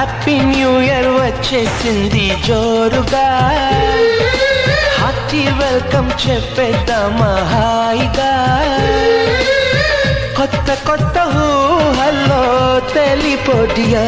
happy new year వచ్చేసింది జోరుగా hearty welcome చెప్పేద్దామా హాయిగా కొత్త కొత్త ఊహల్లో తెలిపోడియా